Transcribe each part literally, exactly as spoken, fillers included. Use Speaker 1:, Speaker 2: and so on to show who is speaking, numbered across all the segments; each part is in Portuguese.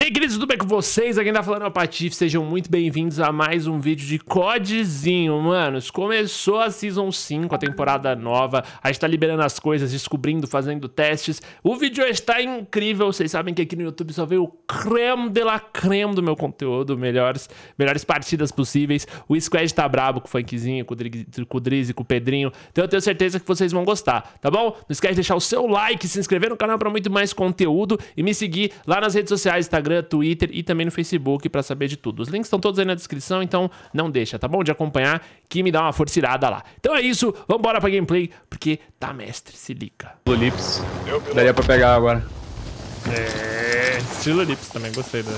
Speaker 1: E aí, queridos, tudo bem com vocês? Aqui quem tá falando é o Patife, sejam muito bem-vindos a mais um vídeo de CODzinho, manos. Começou a Season cinco, a temporada nova, a gente tá liberando as coisas, descobrindo, fazendo testes. O vídeo hoje tá incrível, vocês sabem que aqui no YouTube só veio o creme de la creme do meu conteúdo, melhores, melhores partidas possíveis. O Squad tá brabo com o Funkzinho, com o Drizzy, com o Drizzy, com o Pedrinho, então eu tenho certeza que vocês vão gostar, tá bom? Não esquece de deixar o seu like, se inscrever no canal pra muito mais conteúdo e me seguir lá nas redes sociais, Instagram, Twitter e também no Facebook pra saber de tudo. Os links estão todos aí na descrição, então não deixa, tá bom? De acompanhar, que me dá uma forcirada lá. Então é isso, vambora pra gameplay, porque tá mestre, se liga.
Speaker 2: Estilo Lips. Daria pra pegar agora.
Speaker 1: É, estilo Lips também, gostei da...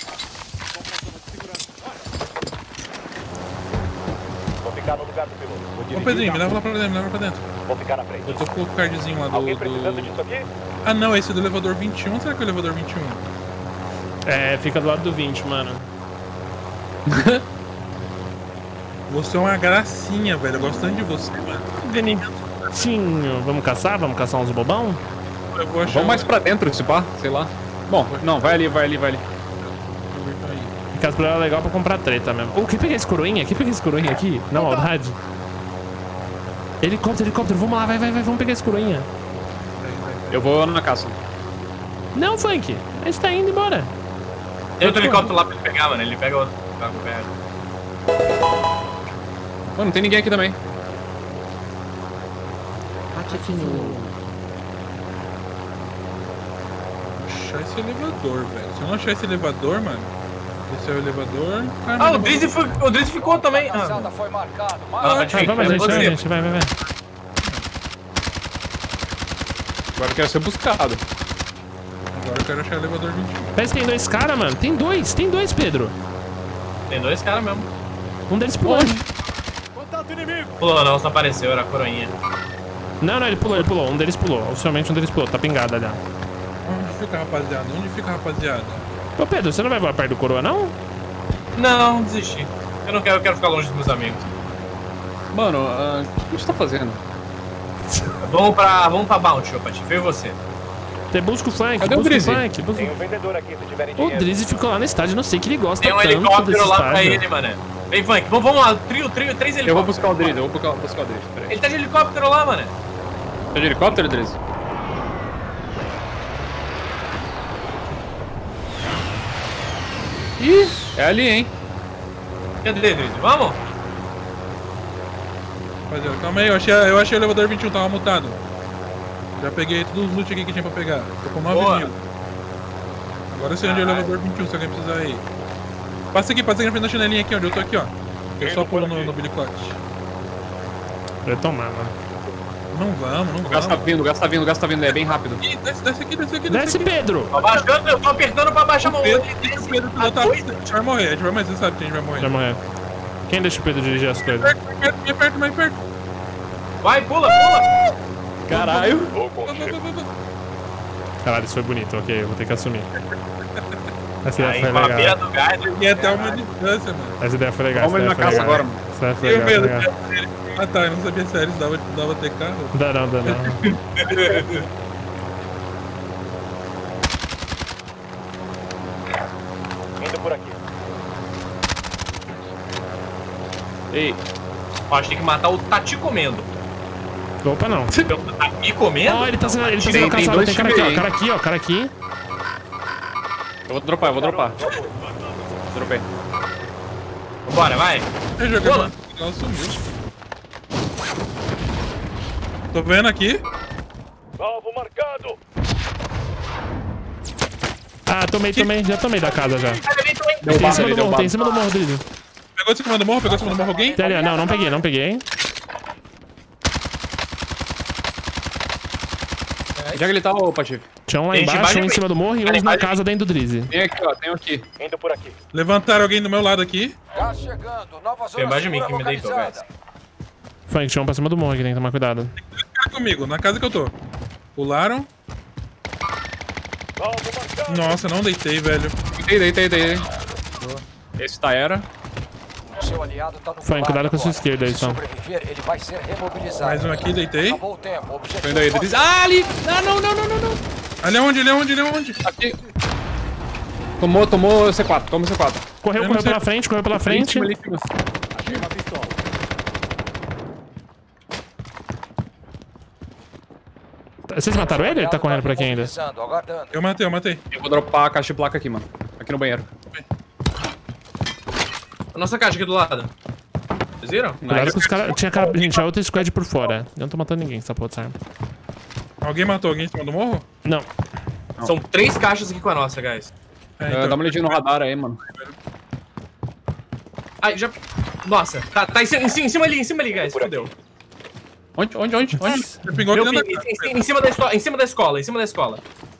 Speaker 3: Vou ficar no lugar do piloto.
Speaker 4: Ô Pedrinho, me leva lá pra dentro, me leva pra dentro.
Speaker 3: Vou ficar na frente.
Speaker 4: Eu tô com o cardzinho lá do...
Speaker 3: Alguém precisando
Speaker 4: do...
Speaker 3: disso aqui?
Speaker 4: Ah não, esse é do elevador vinte e um, será que é o elevador vinte e um?
Speaker 1: É, fica do lado do vinte, mano.
Speaker 4: Você é uma gracinha, velho, eu gosto tanto de você, mano.
Speaker 1: Bonitinho. Vamos caçar? Vamos caçar uns bobão?
Speaker 4: Eu vou achar...
Speaker 2: Vamos mais pra dentro, se pá, sei lá. Bom, não, vai ali, vai ali, vai ali.
Speaker 1: Ficar por ela é legal pra comprar treta mesmo. Ô, quem pega esse coroinha? Quem pega esse coroinha aqui? Na maldade. Helicóptero, helicóptero, vamos lá, vai, vai, vai, vamos pegar esse coroinha.
Speaker 2: Eu vou na caça.
Speaker 1: Não, Funk, a gente tá indo embora.
Speaker 5: Tem outro helicóptero lá pra ele pegar, mano. Ele pega outro. Pega o pé.
Speaker 2: Mano, não tem ninguém aqui também.
Speaker 4: Achar esse elevador, velho. Se eu não achar esse elevador, mano... Esse é o elevador... Ah,
Speaker 5: Ah, o
Speaker 4: não,
Speaker 5: Drizzy, foi, o Drizzy ficou também. Ah,
Speaker 3: Passada foi marcado.
Speaker 5: ah,
Speaker 1: Ah,
Speaker 5: Patife,
Speaker 1: vamos,
Speaker 5: é
Speaker 1: gente,
Speaker 5: você.
Speaker 1: vai, gente, vai, vai, vai.
Speaker 2: Agora eu quero ser buscado.
Speaker 4: Agora eu quero achar o elevador vinte e um.
Speaker 1: Parece que tem dois caras, mano. Tem dois, tem dois, Pedro.
Speaker 5: Tem dois caras mesmo.
Speaker 1: Um deles pulou.
Speaker 3: Contato inimigo.
Speaker 5: Pulou não, só apareceu, era a coroinha.
Speaker 1: Não, não, ele pulou, ele pulou. Um deles pulou. Oficialmente um deles pulou. Tá pingado ali.
Speaker 4: Onde fica, rapaziada? Onde fica, rapaziada?
Speaker 1: Ô, Pedro, você não vai voar perto do coroa, não?
Speaker 5: Não, desisti. Eu não quero, eu quero ficar longe dos meus amigos.
Speaker 2: Mano, uh, o que a gente tá fazendo?
Speaker 5: Vamos pra, vamos pra Bounty, ô Patife. Eu e você.
Speaker 1: Tem busca o Funk,
Speaker 2: Cadê o
Speaker 1: busca o
Speaker 2: Drizzy?
Speaker 1: Funk. Busca...
Speaker 3: Tem um vendedor aqui se tiverem
Speaker 1: O
Speaker 3: dinheiro.
Speaker 1: Drizzy ficou lá no estádio, não sei que ele gosta
Speaker 5: Tem um
Speaker 1: tanto
Speaker 5: helicóptero
Speaker 1: desse
Speaker 5: lá pra
Speaker 1: estádio.
Speaker 5: ele, mano. Vem, Funk. Vamos, vamos lá. Trio, trio, três helicópteros.
Speaker 2: Eu vou buscar o Drizzy, eu vou buscar, buscar o Drizzy, peraí.
Speaker 5: Ele tá de helicóptero lá, mano.
Speaker 2: Tá de helicóptero, Drizzy? Ih, é ali, hein?
Speaker 5: Cadê, Drizzy? Vamos?
Speaker 4: Rapaziada, calma aí, eu achei, eu achei o elevador vinte e um, tava mutado. Já peguei todos os loot aqui que tinha pra pegar. Tô com nove
Speaker 5: Boa.
Speaker 4: mil. Agora eu sei onde é o elevador vinte e um, se alguém precisar aí. Passa aqui, passa aqui na frente da chinelinha aqui, onde eu tô aqui, ó. Eu só pulo no, no bilicote.
Speaker 1: Eu ia tomar, mano.
Speaker 4: Não vamos, não
Speaker 2: O gás tá
Speaker 4: vamos.
Speaker 2: vindo, o gás tá vindo, o gás tá vindo, é bem rápido.
Speaker 4: Ih, desce, desce aqui, desce aqui,
Speaker 1: Desce,
Speaker 4: aqui.
Speaker 1: Pedro!
Speaker 5: Tô abaixando, eu tô apertando pra baixar a mão.
Speaker 4: O Pedro,
Speaker 5: Ele
Speaker 4: o
Speaker 5: desce.
Speaker 4: Pedro
Speaker 5: Tá
Speaker 4: tá,
Speaker 5: doido?
Speaker 4: a gente vai morrer, a gente vai morrer, você sabe que a gente vai morrer.
Speaker 1: Já morreu. Quem deixa o Pedro dirigir as coisas?
Speaker 4: Perto, mais perto, mais perto, mais perto.
Speaker 5: Vai, pula, pula.
Speaker 2: Caralho!
Speaker 3: Vou
Speaker 4: Vai, vai,
Speaker 3: contigo.
Speaker 4: vai, vai.
Speaker 1: Caralho, isso foi bonito, ok, eu vou ter que assumir. Essa
Speaker 5: Aí,
Speaker 1: ideia
Speaker 5: com
Speaker 1: foi
Speaker 5: a beira
Speaker 1: legal.
Speaker 5: do gás.
Speaker 4: E até uma distância, mano.
Speaker 1: Essa ideia foi legal.
Speaker 2: Vamos
Speaker 1: essa
Speaker 2: ele
Speaker 1: ideia
Speaker 2: na
Speaker 1: foi
Speaker 2: caça
Speaker 1: legal.
Speaker 2: agora, mano.
Speaker 1: Essa foi
Speaker 4: Tenho
Speaker 1: legal,
Speaker 4: medo
Speaker 1: foi legal.
Speaker 4: dele. Ah tá, eu não sabia sério se dava, dava ter carro.
Speaker 1: Dá não, dá não.
Speaker 3: Indo por aqui.
Speaker 2: Ei,
Speaker 5: Ó, a gente tem que matar o Tá Te Comendo.
Speaker 1: Opa, não.
Speaker 5: Tá me comendo?
Speaker 1: Ó, ele tá sendo, ele tá
Speaker 2: Tem-
Speaker 1: sendo
Speaker 2: tem
Speaker 1: caçado.
Speaker 2: dois
Speaker 1: Tem cara aqui, ó.
Speaker 2: times aí,
Speaker 1: Cara aqui, ó. Cara aqui.
Speaker 2: eu vou dropar, eu vou dropar. Dropei.
Speaker 5: Bora, vai.
Speaker 4: É jogar,
Speaker 5: Pula.
Speaker 4: mano. Ela sumiu. Tô vendo aqui.
Speaker 3: Alvo marcado.
Speaker 1: Ah, tomei, tomei. Já tomei da casa já.
Speaker 2: Deu
Speaker 1: Tem em
Speaker 2: barra
Speaker 1: cima
Speaker 2: ali,
Speaker 1: do
Speaker 2: deu
Speaker 1: morro, tem em
Speaker 2: barra.
Speaker 1: cima do morro, Drizzy.
Speaker 4: Pegou em cima do morro, pegou em cima do morro alguém?
Speaker 1: Tem ali, ó. Não, não peguei, não peguei.
Speaker 2: Onde é que ele tá, ô Patife?
Speaker 1: Tinha um lá
Speaker 5: Tem
Speaker 1: embaixo,
Speaker 5: embaixo
Speaker 1: um em
Speaker 5: de
Speaker 1: cima do morro e
Speaker 5: Cara,
Speaker 1: uns na
Speaker 5: embaixo de
Speaker 1: casa dentro do Drizzy.
Speaker 2: Tem aqui, ó, tem aqui.
Speaker 3: Indo por aqui.
Speaker 4: Levantaram alguém do meu lado aqui.
Speaker 3: Gás chegando. Nova
Speaker 5: Tem
Speaker 3: zona
Speaker 5: embaixo de mim
Speaker 3: segura
Speaker 5: que me deitou,
Speaker 3: localizada.
Speaker 1: Funk, tinha um pra cima do morro aqui, tem que tomar cuidado.
Speaker 4: Fica comigo, na casa que eu tô. Pularam.
Speaker 3: Alvo marcado.
Speaker 4: Nossa, não deitei, velho.
Speaker 2: Deitei, deitei, deitei. Esse tá era.
Speaker 3: Seu aliado tá no
Speaker 1: Funk, cuidado com a sua esquerda aí,
Speaker 3: Se
Speaker 1: só.
Speaker 3: sobreviver, ele vai ser remobilizado.
Speaker 4: Mais um aqui, deitei.
Speaker 3: Acabou o tempo.
Speaker 2: Tô
Speaker 3: Objetivo
Speaker 2: indo aí,
Speaker 3: só-
Speaker 2: Drizzy. Ah, ali! Ah, não, não, não, não, não.
Speaker 4: Ali é onde, ali é onde, ali é onde?
Speaker 2: Aqui. Tomou, tomou C quatro, toma C quatro.
Speaker 1: Correu,
Speaker 4: Eu não
Speaker 1: correu
Speaker 4: sei.
Speaker 1: pela frente, correu pela
Speaker 2: Ali em
Speaker 1: frente.
Speaker 2: cima, ali em cima.
Speaker 3: Achei uma pistola.
Speaker 1: Vocês mataram ele ou ele tá
Speaker 3: Aliado
Speaker 1: correndo por aqui ainda?
Speaker 3: imobilizando, aguardando.
Speaker 4: Eu matei, eu matei.
Speaker 2: Eu vou dropar a caixa de placa aqui, mano. Aqui no banheiro.
Speaker 5: A nossa caixa aqui do lado. Vocês viram?
Speaker 1: Cuidado que os caras. Tinha cara. Gente, tinha outra squad por fora. Eu não tô matando ninguém, essa porra dessa arma.
Speaker 4: Alguém matou alguém em cima do morro?
Speaker 1: Não.
Speaker 5: São três caixas aqui com a nossa, guys.
Speaker 4: É,
Speaker 2: Ah,
Speaker 4: então.
Speaker 2: dá uma olhadinha no radar aí, mano.
Speaker 5: Ai, já... Nossa, tá, tá em, cima, em cima- em cima ali, em cima ali, guys. Fudeu.
Speaker 2: Onde, onde, onde? Onde?
Speaker 4: Você pingou
Speaker 5: Meu
Speaker 4: aqui
Speaker 5: ping,
Speaker 4: dentro da
Speaker 5: em,
Speaker 4: casa.
Speaker 5: em- em cima da escola, em cima da escola, em cima da escola.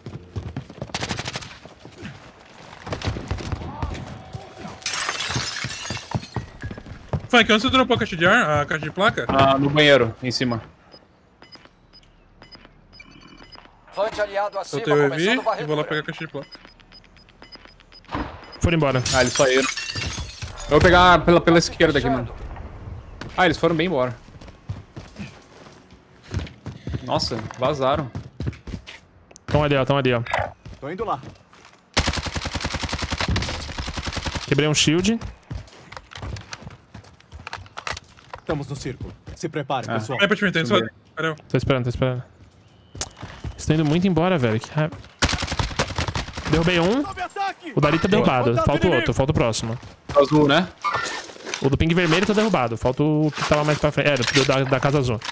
Speaker 4: Funk, onde você dropou a caixa de ar? A caixa de placa?
Speaker 2: Ah, no banheiro, em cima.
Speaker 3: Vante aliado acima,
Speaker 4: Soltei o E V
Speaker 3: começando
Speaker 4: e vou lá
Speaker 3: varredura.
Speaker 4: pegar a caixa de placa.
Speaker 1: Foram embora.
Speaker 2: Ah, eles saíram. Eu vou pegar pela, pela esquerda aqui, mano. Ah, eles foram bem embora. Nossa, vazaram.
Speaker 1: Tão ali, ó, tão ali, ó.
Speaker 6: Tô indo lá.
Speaker 1: Quebrei um shield.
Speaker 6: Estamos no círculo. Se preparem,
Speaker 2: Ah.
Speaker 6: pessoal.
Speaker 4: Vai pra te meter, só. Pera,
Speaker 1: Tô esperando, tô esperando. Estão indo muito embora, velho. Que raiva. Derrubei um.
Speaker 6: Sobe ataque!
Speaker 1: O dali tá derrubado.
Speaker 6: Contato
Speaker 1: Falta o
Speaker 6: inimigo.
Speaker 1: outro, falta o próximo.
Speaker 2: Azul, né?
Speaker 1: O do ping vermelho tá derrubado. Falta o que tava mais pra frente. É, do da, da casa azul.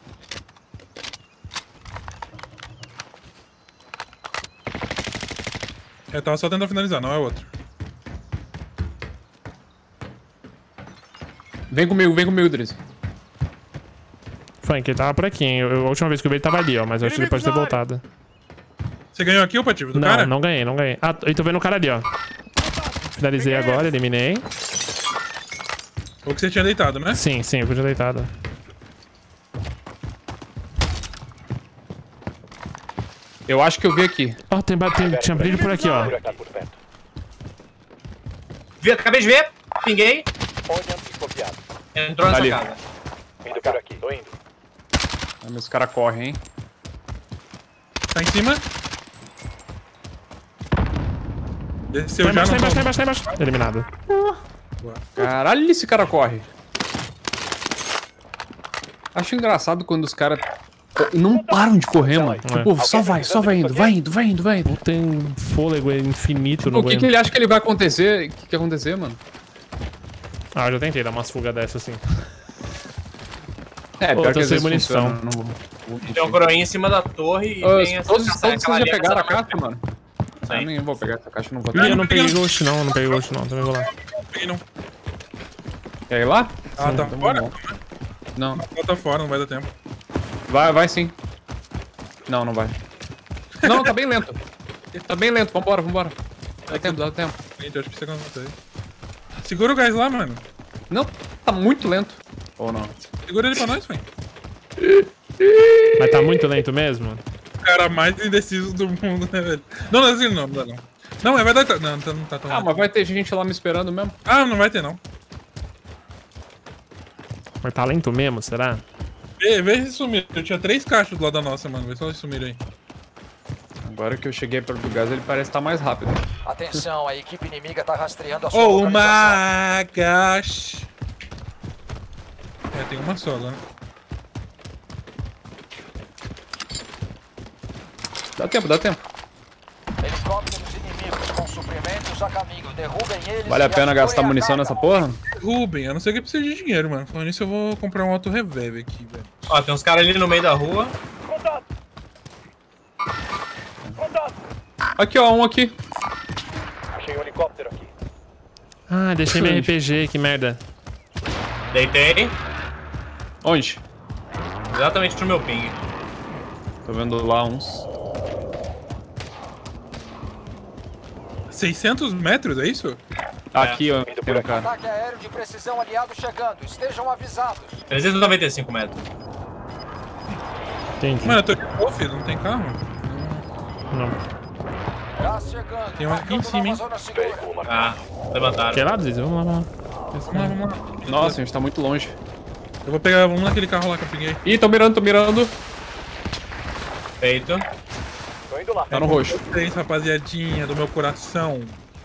Speaker 4: eu tava só tentando finalizar, não é outro.
Speaker 2: Vem comigo, vem comigo, Drizzy.
Speaker 1: Funk, ele tava por aqui, hein? Eu, a última vez que eu vi ele tava ali, ó. Mas eu acho que ele pode ter voltado.
Speaker 4: Você ganhou aqui o pativo do
Speaker 1: Não,
Speaker 4: cara?
Speaker 1: não ganhei, não ganhei. Ah, eu tô vendo o cara ali, ó. Finalizei agora, eliminei.
Speaker 4: O que você tinha deitado, né?
Speaker 1: Sim, sim, eu podia deitado.
Speaker 2: Eu acho que eu vi aqui.
Speaker 1: Ó, tem, tem, tinha brilho por aqui, ó.
Speaker 3: Tá por perto.
Speaker 5: Vi, acabei de ver, pinguei,
Speaker 3: Olhando desconfiado.
Speaker 5: entrou nessa
Speaker 2: Ali.
Speaker 5: casa.
Speaker 3: Indo por aqui, tô indo.
Speaker 2: Ah, meus caras correm, hein?
Speaker 4: Tá em cima. Desceu
Speaker 1: Tá
Speaker 4: já,
Speaker 1: embaixo, tá
Speaker 4: não
Speaker 1: embaixo, tá
Speaker 4: tá?
Speaker 1: embaixo, tá embaixo. Eliminado.
Speaker 2: Caralho, esse cara corre. Acho engraçado quando os caras não param de correr, mano. Tipo, só vai, só vai indo, vai indo, vai indo, vai indo.
Speaker 1: Tem fôlego infinito no
Speaker 2: O que, que
Speaker 1: banheiro.
Speaker 2: ele acha que ele vai acontecer? O que, que vai acontecer, mano?
Speaker 1: Ah, eu já tentei dar umas fugas dessa assim.
Speaker 2: É,
Speaker 1: Ô,
Speaker 2: pior
Speaker 1: tô
Speaker 2: que às
Speaker 1: sem
Speaker 2: vezes
Speaker 1: munição.
Speaker 2: funciona, não vou- vou mentir.
Speaker 5: Tem um coroinha em cima da torre e
Speaker 2: Ah,
Speaker 5: tem essa
Speaker 2: todos
Speaker 5: essa-
Speaker 2: todos
Speaker 5: aquela
Speaker 2: vocês já
Speaker 5: aliança
Speaker 2: pegaram a
Speaker 5: da-
Speaker 2: caixa, mano?
Speaker 5: Sim.
Speaker 2: Eu nem vou pegar essa caixa, não vou
Speaker 1: Ih, eu
Speaker 2: pegar.
Speaker 1: não peguei ghost não, não peguei ghost não, também vou lá.
Speaker 4: Peguei não.
Speaker 2: Quer ir lá?
Speaker 4: Ah, tá
Speaker 2: então
Speaker 4: fora?
Speaker 2: vamos Não,
Speaker 4: Ela tá fora, não vai dar tempo.
Speaker 2: vai, vai sim. Não, não vai. Não, tá bem lento. Tá bem lento, vambora, vambora. Dá tempo, dá tempo.
Speaker 4: Gente, eu acho que você consegue. Segura o gás lá, mano.
Speaker 2: Não, tá muito lento. Ou não?
Speaker 4: Segura ele pra nós, velho.
Speaker 1: Mas tá muito lento mesmo?
Speaker 4: O cara mais indeciso do mundo, né, velho? Não, não é assim, não, não dá não. Não, é verdade. Não, não tá, não tá tão.
Speaker 2: Ah, mas vai ter gente lá me esperando mesmo.
Speaker 4: Ah, não vai ter, não.
Speaker 1: Mas tá lento mesmo, será?
Speaker 4: Vê, vê se sumiram. Eu tinha três caixas do lado da nossa, mano. Vê se elas sumiram aí.
Speaker 2: Agora que eu cheguei perto do gás, ele parece estar mais rápido.
Speaker 3: Atenção, a equipe inimiga tá rastreando a sua
Speaker 4: Oh
Speaker 3: localização.
Speaker 4: my gosh. É, tem uma só lá.
Speaker 2: Dá tempo, dá tempo.
Speaker 3: Helicópteros inimigos com suprimentos a caminho. Derrubem eles.
Speaker 2: Vale a
Speaker 3: e
Speaker 2: pena
Speaker 3: ativem
Speaker 2: gastar
Speaker 3: a
Speaker 2: munição
Speaker 3: carga.
Speaker 2: nessa porra?
Speaker 4: Rubem, a não ser que eu precise de dinheiro, mano. Falando nisso, eu vou comprar um auto revive aqui, velho.
Speaker 5: Ó, tem uns caras ali no meio da rua.
Speaker 2: Aqui, ó, um aqui.
Speaker 3: Achei um helicóptero aqui.
Speaker 1: Ah, deixei meu R
Speaker 2: Excelente.
Speaker 1: P G, que merda.
Speaker 5: Deitei,
Speaker 2: Onde?
Speaker 5: exatamente no meu ping.
Speaker 2: Tô vendo lá uns.
Speaker 4: seiscentos metros, é isso?
Speaker 2: Aqui, ó, tem um cara.
Speaker 3: Ataque aéreo de precisão aliado chegando. Estejam avisados.
Speaker 5: trezentos e noventa e cinco metros.
Speaker 1: Entendi.
Speaker 4: Mano, eu tô de golf, não tem carro?
Speaker 1: Não.
Speaker 3: Gás chegando.
Speaker 4: Tem um aqui em
Speaker 3: marcando
Speaker 4: cima,
Speaker 3: nova
Speaker 4: hein?
Speaker 3: zona segura.
Speaker 5: Ah, levantaram.
Speaker 1: Quer lá, Drizzy? Vamos lá, vamos lá.
Speaker 4: Vamos lá, vamos lá.
Speaker 2: Nossa, a gente tá muito longe.
Speaker 4: Eu vou pegar, vamos naquele carro lá que eu peguei.
Speaker 2: Ih, tô mirando, tô mirando.
Speaker 5: Feito.
Speaker 3: Tô indo lá.
Speaker 2: Tá no roxo.
Speaker 4: Três, rapaziadinha do meu coração.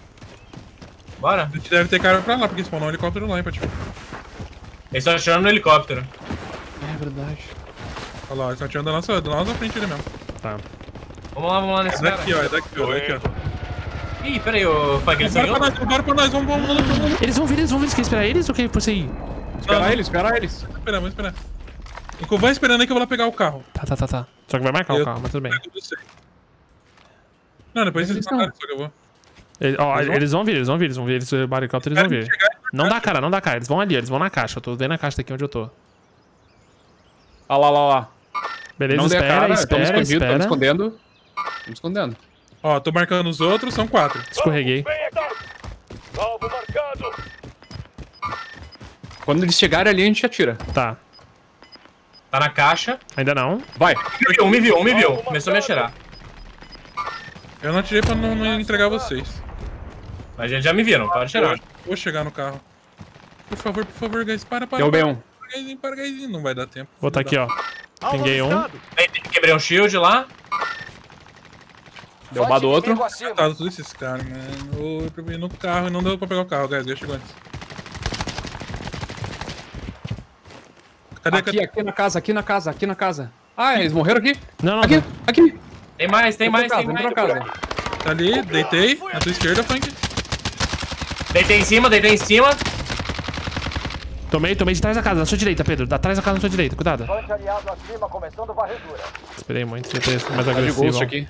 Speaker 5: Bora.
Speaker 4: A gente deve ter cara pra lá, porque spawnou um helicóptero lá, hein, Patife.
Speaker 5: Eles estão atirando no helicóptero.
Speaker 2: É verdade.
Speaker 4: Olha lá, eles estão atirando da nossa, da nossa frente ali mesmo.
Speaker 1: Tá.
Speaker 5: Vamos lá, vamos lá
Speaker 4: É
Speaker 5: nesse cara.
Speaker 4: daqui, ó, é daqui, ó, é daqui, ó.
Speaker 5: Ih, pera aí, ô Fag, eles
Speaker 4: Bora
Speaker 5: ganhou?
Speaker 4: pra nós, bora pra nós, vamos, vamos, vamos, vamos.
Speaker 1: Eles vão vir, eles vão vir. Você quer esperar eles ou quer você ir?
Speaker 2: Espera
Speaker 4: não.
Speaker 2: eles, espera eles.
Speaker 4: Vamos esperar, vamos esperar. Enquanto vai esperando aí que eu vou lá pegar o carro.
Speaker 1: Tá, tá, tá, tá. Só que vai marcar
Speaker 4: Eu-
Speaker 1: o carro, mas tudo bem.
Speaker 4: Pego você. Não, depois vocês mataram, só que eu vou.
Speaker 1: Ele- ó,
Speaker 4: Eles vão?
Speaker 1: eles vão vir, eles vão vir, eles vão vir. Eles, o helicóptero, eles vão vir. Não dá cara, não dá cara. Eles vão ali, eles vão na caixa. Eu tô vendo a caixa daqui onde eu tô.
Speaker 2: Olha lá, lá, lá.
Speaker 1: Beleza,
Speaker 2: Não dê a
Speaker 1: espera,
Speaker 2: cara,
Speaker 1: espera,
Speaker 2: estamos escondidos,
Speaker 1: espera.
Speaker 2: estamos escondendo. Estamos escondendo.
Speaker 4: Ó, tô marcando os outros, são quatro.
Speaker 1: Escorreguei.
Speaker 2: Quando eles chegarem ali, a gente atira.
Speaker 1: Tá.
Speaker 5: Tá na caixa.
Speaker 1: Ainda não.
Speaker 2: Vai.
Speaker 5: Um me viu, um me viu. Começou a me atirar.
Speaker 4: Eu não atirei pra não, não entregar vocês.
Speaker 5: Mas eles já me viram, pode atirar.
Speaker 4: Vou chegar no carro. Por favor, por favor, guys, para, para.
Speaker 2: Derrubei
Speaker 4: para,
Speaker 2: um.
Speaker 4: Para, guyzinho, para, guyzinho. Não vai dar tempo.
Speaker 1: Vou tá aqui, ó.
Speaker 6: Alvo
Speaker 1: Pinguei um.
Speaker 6: avistado.
Speaker 5: Aí, quebrei um shield lá.
Speaker 2: Derrubado outro.
Speaker 3: Inimigo acima.
Speaker 4: Tá, todos esses caras, mano. Eu previ no carro e não deu pra pegar o carro, guys. Eu chego antes. Cadê,
Speaker 2: Aqui,
Speaker 4: cadê?
Speaker 2: aqui na casa, aqui na casa, aqui na casa. Ah, eles morreram aqui?
Speaker 1: Não, não.
Speaker 2: Aqui,
Speaker 1: tá.
Speaker 2: aqui.
Speaker 5: Tem mais, tem mais,
Speaker 2: Entrou
Speaker 5: tem
Speaker 2: pra
Speaker 5: mais.
Speaker 2: casa, entrou pra casa.
Speaker 4: Tá ali, deitei. Na tua esquerda, Frank.
Speaker 5: Deitei em cima, deitei em cima.
Speaker 1: Tomei, tomei de trás da casa, na sua direita, Pedro. Da trás da casa na sua direita, cuidado.
Speaker 3: Flanque aliado acima, começando varredura.
Speaker 1: Esperei muito, já ter mais
Speaker 2: Tá de
Speaker 1: agressivo.
Speaker 2: ghost aqui.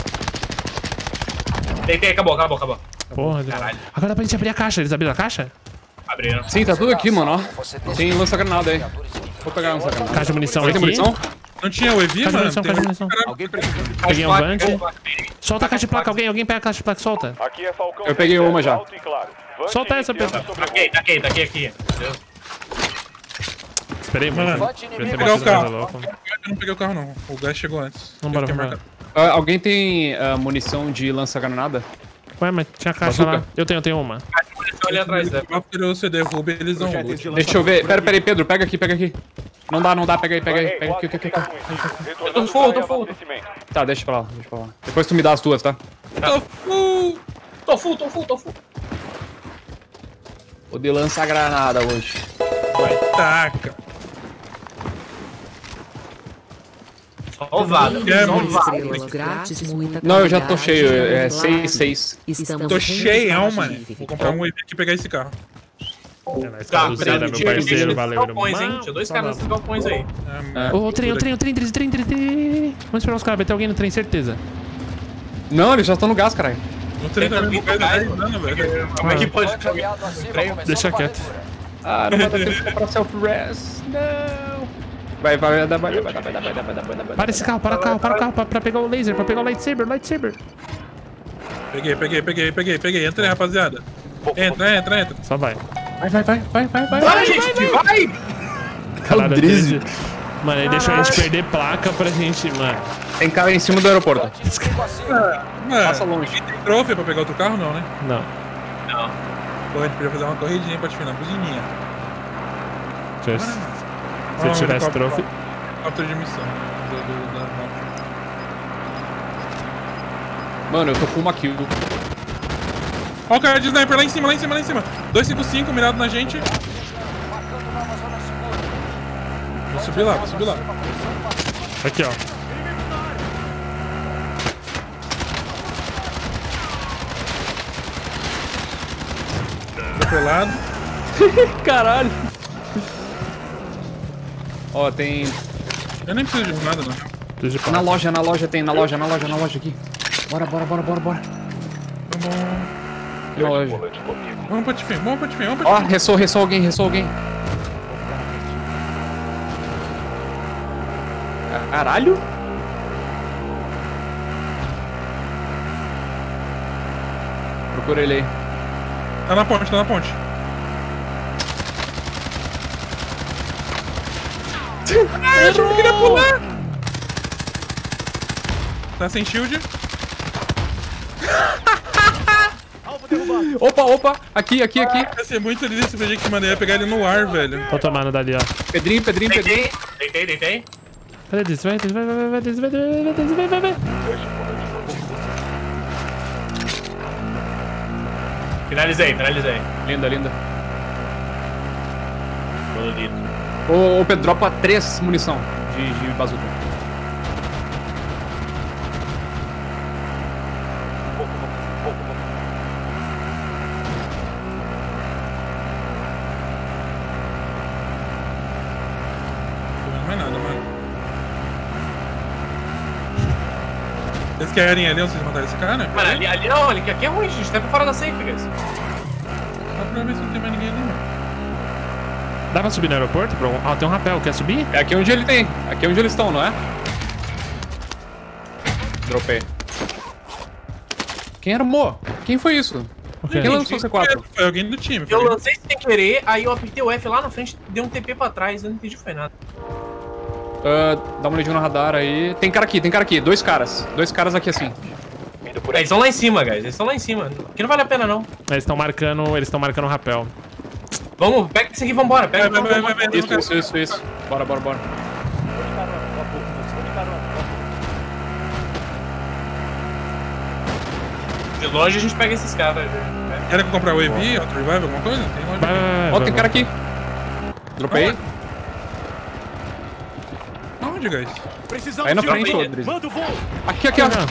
Speaker 5: Deitei, acabou, acabou, acabou.
Speaker 1: Porra, de...
Speaker 5: Caralho.
Speaker 1: Agora dá pra gente abrir a caixa. Eles abriram a caixa?
Speaker 5: Abriram.
Speaker 2: Sim, tá tudo aqui, mano, ó.
Speaker 3: Você
Speaker 2: Tem lança-granada aí. Vou pegar lança-granada.
Speaker 1: Caixa de munição
Speaker 2: Alguém
Speaker 1: aqui.
Speaker 2: tem munição?
Speaker 4: Não tinha o Evi,
Speaker 1: Caixa de
Speaker 4: mano?
Speaker 1: munição,
Speaker 4: Tem
Speaker 1: caixa de
Speaker 4: um-
Speaker 1: munição.
Speaker 6: Alguém precisa.
Speaker 1: Peguei um
Speaker 5: Placa,
Speaker 1: vante.
Speaker 5: placa.
Speaker 1: Solta a caixa de placa, alguém, alguém pega a caixa de placa, solta.
Speaker 7: Aqui é Falcão.
Speaker 2: Eu peguei uma já.
Speaker 7: Alto e claro. Vante
Speaker 1: Solta essa,
Speaker 7: iniciando
Speaker 1: Pedro.
Speaker 7: sobre o
Speaker 5: Taquei, taquei, taquei aqui. Deus.
Speaker 1: Esperei muito.
Speaker 4: Mano,
Speaker 3: Flanque
Speaker 1: Devia ter
Speaker 3: inimigo
Speaker 4: pegar o
Speaker 1: batido mais
Speaker 4: carro.
Speaker 1: louco.
Speaker 4: Eu não peguei o carro, não. O gás chegou antes.
Speaker 1: Vambora,
Speaker 4: Eu fiquei
Speaker 1: vambora.
Speaker 4: marcando.
Speaker 2: Ah, alguém tem ah, munição de lança-granada?
Speaker 1: Ué, mas tinha caixa lá.
Speaker 2: Bazuca?
Speaker 1: Eu tenho, eu tenho uma.
Speaker 5: Ali atrás, né?
Speaker 4: Se você derruba, eles dão
Speaker 6: Projéteis
Speaker 4: loot.
Speaker 6: de
Speaker 2: Deixa eu ver.
Speaker 6: lançamento
Speaker 2: Pera,
Speaker 6: por
Speaker 2: pera aí, Pedro. Pega aqui, pega aqui. Não dá, não dá. Pega aí, pega aí.
Speaker 7: Ei,
Speaker 2: Pega aqui, aqui, aqui, aqui.
Speaker 7: Retornando
Speaker 5: Eu tô full,
Speaker 7: para
Speaker 5: tô full.
Speaker 7: reabastecimento.
Speaker 2: Tá, deixa pra lá, deixa pra lá. Depois tu me dá as tuas, tá?
Speaker 4: Tô full.
Speaker 5: Tô full, tô full, tô full.
Speaker 2: Vou de lança-granada hoje.
Speaker 4: Taca.
Speaker 5: Ousado.
Speaker 4: É,
Speaker 5: Ousado.
Speaker 8: Estrelas grátis, muita
Speaker 2: Não, eu já tô
Speaker 8: qualidade,
Speaker 2: cheio. É
Speaker 8: renovado.
Speaker 2: seis, seis.
Speaker 8: Estamos
Speaker 4: Tô
Speaker 8: rumo
Speaker 4: cheião,
Speaker 8: ao
Speaker 4: mano.
Speaker 8: Pacífico.
Speaker 4: Vou comprar um Evi aqui e pegar esse carro.
Speaker 1: É nóis,
Speaker 5: Tá,
Speaker 1: Cruzeiro,
Speaker 5: tinha-
Speaker 1: meu
Speaker 5: tinha-
Speaker 1: parceiro,
Speaker 5: tinha
Speaker 1: valeu,
Speaker 5: dois galpões,
Speaker 1: irmão.
Speaker 5: hein? Tinha dois caras nesses galpões aí.
Speaker 4: É,
Speaker 1: Ô, o trem, o trem, o trem, trem, trem, trem, trem. Vamos esperar os caras, vai ter alguém no trem, certeza.
Speaker 2: Não, eles já estão no gás, caralho.
Speaker 4: Não tem também
Speaker 5: Tem
Speaker 4: um gás
Speaker 5: gás,
Speaker 4: dando, velho.
Speaker 5: Como é que pode
Speaker 3: Flanque aliado acima, começando
Speaker 1: Deixa quieto.
Speaker 3: varredura.
Speaker 2: Ah, não vai dar tempo pra self-rest. Não. Vai, vai, vai dar, vai dar, vai dar, vai dar, vai dar, vai dar, vai dar.
Speaker 1: Para esse carro, para o carro, para o carro, pra, pra pegar o laser, pra pegar o lightsaber, lightsaber.
Speaker 4: Peguei, peguei, peguei, peguei, peguei. Entra aí, rapaziada. Entra, entra, entra.
Speaker 1: Só vai.
Speaker 2: Vai, vai, vai, vai, vai, vai.
Speaker 5: Vai, gente, vai!
Speaker 1: Caralho,
Speaker 2: Drizzy.
Speaker 1: Drizzy. Mano, ele deixou a gente perder placa pra gente, mano.
Speaker 2: Tem cara em cima do aeroporto.
Speaker 3: Inimigo acima.
Speaker 2: Passa
Speaker 4: Mano,
Speaker 2: longe.
Speaker 4: tem troféu pra pegar outro carro, não, né?
Speaker 1: Não.
Speaker 5: Não.
Speaker 4: Pô, a gente podia fazer uma corridinha pra te final, buzininha.
Speaker 1: Se eu, se
Speaker 4: Ó,
Speaker 1: eu
Speaker 4: um
Speaker 1: tivesse
Speaker 4: helicóptero-
Speaker 1: troféu.
Speaker 4: Helicóptero de missão. Do, do, da, da...
Speaker 2: Mano, eu tô com uma kill.
Speaker 4: Ó o cara de sniper lá em cima, lá em cima, lá em cima. dois cinco cinco mirado na gente.
Speaker 3: Marcando nova zona segura.
Speaker 4: Vou subir lá, vou subir lá.
Speaker 1: Aqui, ó.
Speaker 4: Atropelado.
Speaker 2: Caralho. Ó, tem...
Speaker 4: Eu nem preciso de nada, não.
Speaker 1: Preciso de
Speaker 2: Na
Speaker 1: placa.
Speaker 2: loja, na loja tem, na loja, na loja, na loja aqui. Bora, bora, bora, bora, bora.
Speaker 4: Vamos,
Speaker 2: Aqui na loja.
Speaker 4: vamos pra Tifim, vamos pra Tifim, vamos pra
Speaker 2: Ó,
Speaker 4: Tifim.
Speaker 2: ressou, ressou alguém, ressou alguém. Caralho? Procura ele aí.
Speaker 4: Tá na ponte, tá na ponte. Ah, eu não queria pular. Tá sem shield.
Speaker 6: Alvo derrubado.
Speaker 2: Opa, opa, aqui, aqui, aqui.
Speaker 4: Vai ser muito lindo esse vídeo que mandei pegar ele no ar, velho.
Speaker 1: Tô tomando dali, ó.
Speaker 2: Pedrinho, Pedrinho, Pedrinho.
Speaker 5: Deitei, deitei, deitei.
Speaker 1: Cadê Drizzy? Vai, Drizzy, vai, vai, vai, vai, Drizzy, vai, vai, vai, Drizzy, vai, vai, vai.
Speaker 5: Finalizei, finalizei.
Speaker 2: Linda, linda.
Speaker 5: Bonito.
Speaker 2: Ô, ô Pedro, dropa três munição de, de bazuca.
Speaker 4: Não tô vendo mais nada, mano. Vocês querem ali onde vocês mataram esse cara?
Speaker 5: Mano, ali, ali não, ali, aqui é ruim, a gente tá pra fora da safe, guys.
Speaker 4: Dá pra ver se não tem mais ninguém ali, mano.
Speaker 1: Dá pra subir no aeroporto? Bro? Ah, tem um rapel. Quer subir?
Speaker 2: É aqui onde ele tem. Aqui é onde eles estão, não é? Dropei. Quem armou? Quem foi isso?
Speaker 1: Ok.
Speaker 2: Quem lançou o C quatro?
Speaker 4: Foi alguém do time. Foi
Speaker 5: Eu
Speaker 4: alguém...
Speaker 5: lancei sem querer, aí eu apertei o F lá na frente, dei um T P pra trás, eu não entendi foi nada.
Speaker 2: Uh, dá uma olhadinha no radar aí. Tem cara aqui, tem cara aqui. Dois caras. Dois caras aqui assim.
Speaker 5: É, eles estão lá em cima, guys, eles estão lá em cima. Aqui não vale a pena, não.
Speaker 1: Eles estão marcando, eles estão marcando o rapel.
Speaker 5: Vamos, pega esse aqui e vambora, pega.
Speaker 4: Vai, vai, vai, vai, vai.
Speaker 2: Isso, isso, isso, isso. Bora, bora, bora.
Speaker 5: De longe a gente pega esses caras. né?
Speaker 4: Querem que eu comprar o E V, outro revive, alguma coisa? Tem loja
Speaker 1: Vai,
Speaker 4: aqui.
Speaker 1: vai, vai.
Speaker 2: Ó,
Speaker 1: vai,
Speaker 2: tem
Speaker 1: vai.
Speaker 2: cara aqui. Dropei.
Speaker 4: Aonde, guys?
Speaker 6: Precisamos
Speaker 2: Aí na
Speaker 6: de
Speaker 2: frente,
Speaker 6: um-
Speaker 2: ô, Drizzy.
Speaker 6: Manda o voo.
Speaker 2: Aqui, aqui, ó.
Speaker 1: Ah,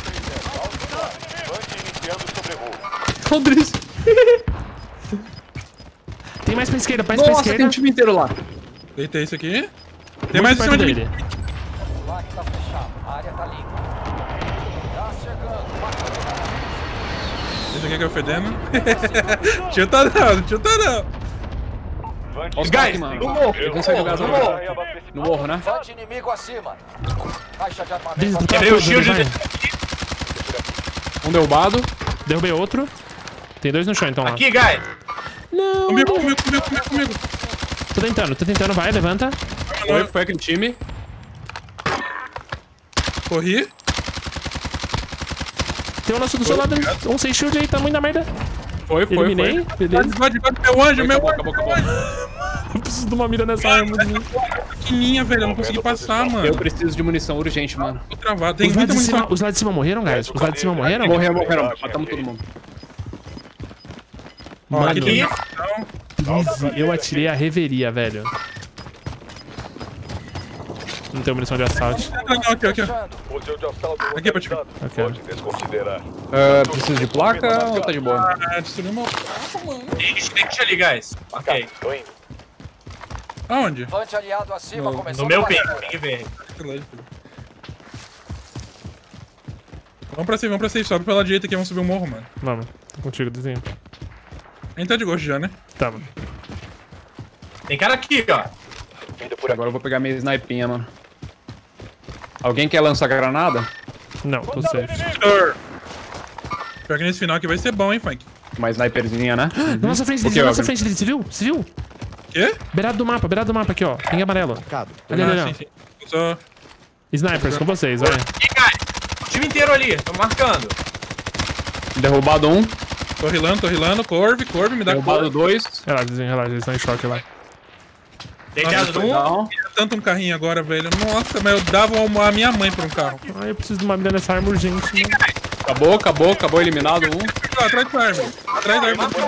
Speaker 2: Ó o Drizzy.
Speaker 1: tem mais pra esquerda, mais pra
Speaker 2: Nossa, tem
Speaker 1: esquerda.
Speaker 2: um time inteiro lá.
Speaker 4: Deitei isso aqui. Tem
Speaker 1: Muito
Speaker 4: mais em
Speaker 1: perto
Speaker 4: cima de mim.
Speaker 1: dele.
Speaker 3: O lag tá fechado. A área tá limpa. Tá chegando. Bacana.
Speaker 4: Esse aqui é que é o fedendo. Tio tá não, tio tá não.
Speaker 2: Ó os
Speaker 5: Guys,
Speaker 2: caras aqui, mano.
Speaker 5: no morro,
Speaker 2: Eles vão sair do gás
Speaker 5: no
Speaker 2: agora. No morro, né?
Speaker 3: Vante inimigo acima. Caixa de
Speaker 1: Drizzy,
Speaker 3: armamento.
Speaker 1: tu tá
Speaker 5: Quebrei o
Speaker 1: todo,
Speaker 5: shield
Speaker 1: vai.
Speaker 2: Um derrubado.
Speaker 1: Derrubei outro. Tem dois no chão então lá.
Speaker 5: Aqui, guys.
Speaker 1: Não,
Speaker 4: Comigo, comigo, comigo, comigo, comigo.
Speaker 1: tô tentando, tô tentando, vai, levanta.
Speaker 2: Foi, foi aquele time.
Speaker 4: Corri.
Speaker 1: Tem um nosso do seu lado, um sem shield aí, tamanho da merda.
Speaker 2: Foi, foi,
Speaker 1: Eliminei,
Speaker 2: foi.
Speaker 1: beleza.
Speaker 4: Pode, pode, meu anjo, meu
Speaker 2: Acabou,
Speaker 4: anjo.
Speaker 2: acabou, acabou.
Speaker 1: Eu preciso de uma mira nessa arma.
Speaker 4: Pequenininha, velho, eu não consegui passar,
Speaker 2: Eu
Speaker 4: mano.
Speaker 2: preciso de munição urgente, mano.
Speaker 4: Tô travado. Tem
Speaker 1: Os lados,
Speaker 4: muita
Speaker 1: de cima,
Speaker 4: munição.
Speaker 1: os lados de cima morreram, guys? Os lados de cima morreram?
Speaker 2: Morreram, morreram. Matamos todo mundo.
Speaker 4: Ó,
Speaker 1: Mano,
Speaker 4: aqui tem
Speaker 5: Aqui.
Speaker 4: munição.
Speaker 1: Drizzy, eu atirei a reveria, velho. Não tenho munição de assalto.
Speaker 4: Não, não, aqui, aqui, ó.
Speaker 3: Fechando.
Speaker 4: Aqui pra te ver.
Speaker 1: Ok.
Speaker 2: Uh, preciso de placa ou tá de boa?
Speaker 4: Ah, destruiu meu carro, mano.
Speaker 5: Deixa ali, guys. Ok.
Speaker 4: Aonde?
Speaker 3: Vante aliado acima. Começando
Speaker 5: No meu
Speaker 3: a
Speaker 5: ping,
Speaker 3: batida.
Speaker 5: ping verde.
Speaker 4: Vamos pra cima, vamos pra cima. Sobe pela direita aqui, vamos subir o morro, mano.
Speaker 1: Vamos, tô contigo, Drizzy.
Speaker 4: A gente tá de gosto já, né?
Speaker 1: Tá, mano.
Speaker 5: Tem cara aqui, ó.
Speaker 2: Agora eu vou pegar minha snipinha, mano. Alguém quer lançar granada?
Speaker 1: Não, tô safe.
Speaker 4: Sure. Pior que nesse final aqui vai ser bom, hein, Funk?
Speaker 2: Uma sniperzinha, né?
Speaker 1: Na nossa frente,
Speaker 2: O
Speaker 1: Drizzy,
Speaker 2: que,
Speaker 1: na nossa
Speaker 2: Elvin?
Speaker 1: frente, Drizzy, você viu? Você viu?
Speaker 4: Quê?
Speaker 1: Beirado do mapa, beirado do mapa aqui, ó. Tem amarelo. Ali, ali,
Speaker 4: Ah,
Speaker 1: ali,
Speaker 4: sim, sim.
Speaker 1: ó.
Speaker 4: Só...
Speaker 1: Snipers, com vocês, olha.
Speaker 5: Aqui, guys. O time inteiro ali, tô marcando.
Speaker 2: Derrubado um.
Speaker 4: Tô rilando, tô rilando. Corve, corve, me dá
Speaker 2: Derrubado
Speaker 4: corve.
Speaker 2: dois.
Speaker 1: Relaxa, Drizzy, relaxa, eles estão em choque lá.
Speaker 5: Deitado
Speaker 4: Nossa,
Speaker 5: um.
Speaker 2: Down.
Speaker 4: Tanto um carrinho agora, velho. Nossa, mas eu dava uma- a minha mãe por um carro.
Speaker 1: Ai, eu preciso de uma mira nessa arma urgente, mano.
Speaker 2: Acabou, acabou, acabou eliminado um.
Speaker 4: Ah, atrás da árvore. Atrás da árvore.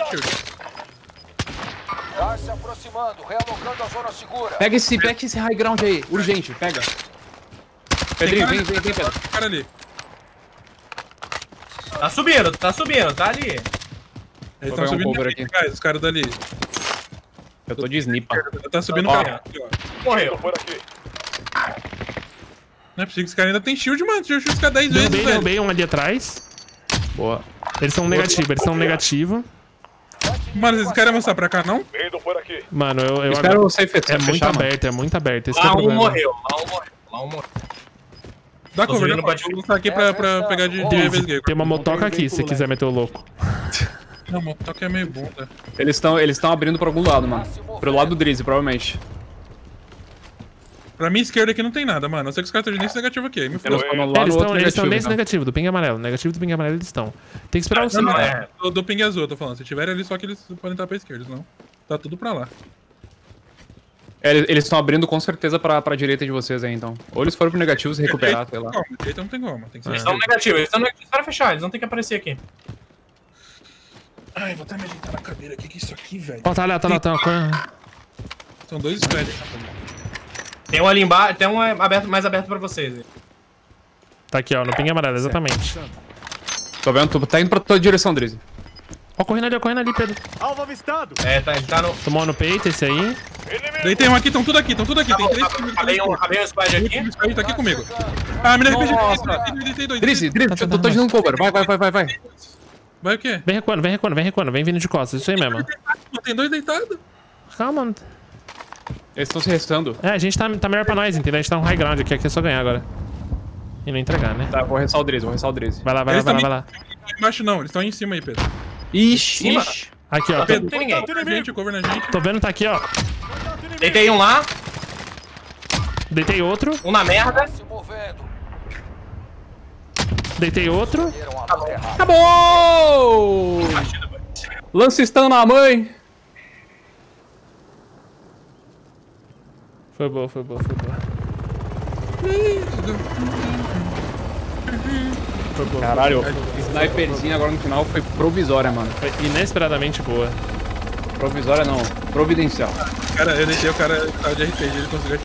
Speaker 3: Gás se aproximando. Realocando a zona segura.
Speaker 2: Pega esse, pega esse high ground aí, urgente, pega. Pedrinho, vem, vem, vem, Pedro.
Speaker 4: Tem cara ali.
Speaker 5: Tá subindo, tá subindo, tá ali.
Speaker 4: Eles
Speaker 2: Vou
Speaker 4: estão
Speaker 2: pegar um
Speaker 4: subindo
Speaker 2: cover
Speaker 4: aqui,
Speaker 2: aqui.
Speaker 4: guys, os caras dali.
Speaker 2: Eu tô de sniper.
Speaker 4: Tá subindo o
Speaker 5: Ó.
Speaker 4: carro aqui, ó.
Speaker 5: Morreu.
Speaker 4: Não é possível que esse cara ainda tem shield, mano. Shield ficar dez vezes,
Speaker 1: Derrubei,
Speaker 4: velho.
Speaker 1: derrubei um ali atrás.
Speaker 2: Boa.
Speaker 1: Eles são negativos, eles são negativos.
Speaker 4: Mano, esse cara vai avançar pra cá, não?
Speaker 1: Mano, eu, eu
Speaker 2: Espera o safe
Speaker 1: É
Speaker 2: fechar,
Speaker 1: muito
Speaker 2: mano.
Speaker 1: aberto, é muito aberto. Esse que é
Speaker 5: Lá
Speaker 1: o
Speaker 5: um
Speaker 1: problema.
Speaker 5: morreu, lá um morreu, lá um morreu.
Speaker 4: Dá
Speaker 5: Tô
Speaker 4: cover,
Speaker 5: subindo
Speaker 4: né?
Speaker 5: pra
Speaker 4: Vou lançar aqui pra, pra pegar de, de
Speaker 1: Drizzy,
Speaker 4: reverse
Speaker 1: tem uma motoca aqui, se você quiser meter o louco.
Speaker 4: Não, motoca é meio bunda.
Speaker 2: Eles estão eles tão abrindo pra algum lado, mano. Pro lado do Drizzy, provavelmente.
Speaker 4: Pra minha esquerda aqui não tem nada, mano. Eu sei que os caras estão de nesse negativo aqui. Aí me
Speaker 2: Eles
Speaker 4: falou.
Speaker 2: estão no
Speaker 1: É,
Speaker 2: lado
Speaker 1: eles
Speaker 2: do outro
Speaker 1: estão eles estão
Speaker 2: negativo.
Speaker 1: nesse
Speaker 2: então.
Speaker 1: negativo, do ping amarelo. Negativo do ping amarelo eles estão. Tem que esperar o
Speaker 5: Não,
Speaker 1: sim.
Speaker 5: não, é.
Speaker 4: Do, do ping azul, eu tô falando. Se tiver ali, só que eles podem estar pra esquerda, senão tá tudo pra lá.
Speaker 2: É, eles- Eles estão abrindo com certeza pra, pra direita de vocês aí, então. Ou eles foram pro negativo se recuperar, sei lá.
Speaker 4: Não, direita não tem como. Tem que ser
Speaker 5: Eles estão
Speaker 4: esquerda.
Speaker 5: negativos, eles estão negativos. Espera fechar, eles não tem que aparecer aqui.
Speaker 4: Ai, vou até me ajeitar na cadeira aqui. Que isso aqui, velho?
Speaker 1: Ó, tá lá, tá lá, tá lá.
Speaker 4: São dois squads.
Speaker 5: Tem um ali embaixo, tem um aberto, mais aberto pra vocês. aí.
Speaker 1: Tá aqui, ó, no ping amarelo, exatamente.
Speaker 2: Tô vendo, tô, tá indo pra tua direção, Drizzy.
Speaker 1: Ó, correndo ali, ó, correndo ali, Pedro.
Speaker 6: Alvo avistado.
Speaker 5: É, tá, ele tá no...
Speaker 1: Tomou no peito esse aí.
Speaker 4: Deitei um aqui, estão tudo aqui, estão tudo aqui. Tem três
Speaker 5: Acabei um, acabei um squad
Speaker 4: O
Speaker 5: aqui.
Speaker 4: último squad tá aqui comigo. Ah, me deitei,
Speaker 2: Nossa.
Speaker 4: deitei dois.
Speaker 2: Drizzy, Drizzy, eu tô, tô te dando cover. Vai, vai, vai, vai, vai.
Speaker 4: Vai o quê?
Speaker 1: Vem recuando, vem recuando, vem recuando, vem vindo de costas, isso aí mesmo.
Speaker 4: Tem dois deitados.
Speaker 1: Calma, mano.
Speaker 2: Eles estão se restando.
Speaker 1: É, a gente tá, tá melhor pra nós, entendeu? A gente tá no high ground aqui, aqui é só ganhar agora. E não entregar, né?
Speaker 2: Tá, vou restar o Drizzy, vou restar o Drizzy.
Speaker 1: Vai lá, vai lá,
Speaker 4: Eles
Speaker 1: vai lá,
Speaker 4: também-
Speaker 1: vai lá.
Speaker 4: Embaixo não, eles estão aí em cima aí, Pedro.
Speaker 2: Ixi,
Speaker 5: Cima.
Speaker 2: ixi.
Speaker 1: Aqui, ó. Tô,
Speaker 4: Pedro,
Speaker 5: Não tem ninguém.
Speaker 4: cover na gente, cover na gente.
Speaker 1: tô vendo, tá aqui, ó.
Speaker 5: Deitei um lá,
Speaker 1: Deitei outro,
Speaker 5: um na merda.
Speaker 3: Se movendo.
Speaker 1: deitei outro.
Speaker 3: Viram a mão errada.
Speaker 2: Acabou! Lance stun na mãe.
Speaker 1: Foi boa, foi boa, foi boa. Foi boa.
Speaker 2: Caralho, sniperzinha agora no final foi provisória, mano.
Speaker 1: Foi inesperadamente boa.
Speaker 2: Provisória não, providencial.
Speaker 4: Cara, eu deixei o cara tava de R P G, ele conseguiu